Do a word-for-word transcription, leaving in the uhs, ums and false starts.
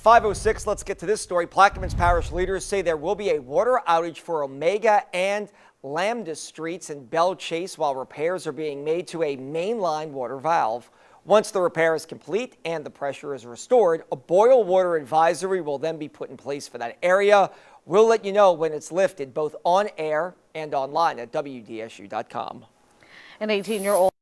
five oh six, let's get to this story. Plaquemines Parish leaders say there will be a water outage for Omega and Lambda Streets in Belle Chasse while repairs are being made to a mainline water valve. Once the repair is complete and the pressure is restored, a boil water advisory will then be put in place for that area. We'll let you know when it's lifted, both on air and online at W D S U dot com. An eighteen-year-old